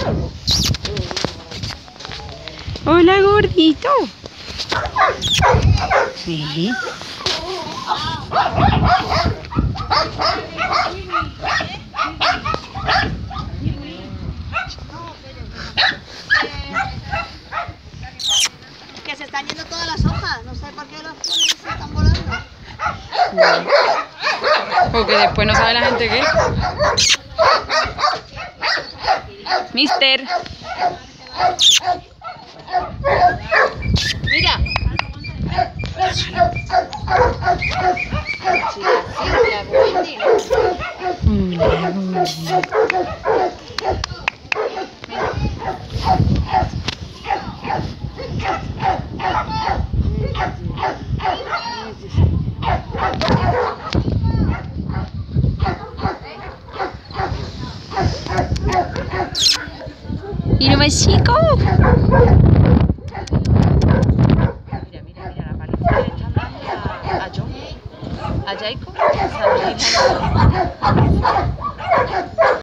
Hola, gordito. Sí. Que se están yendo todas las hojas, no sé por qué los ponen y se están volando. Porque después no sabe la gente qué. Mister. Mira. ¿Y lo más chico? Mira, la paliza le están dando a John, a Jacob.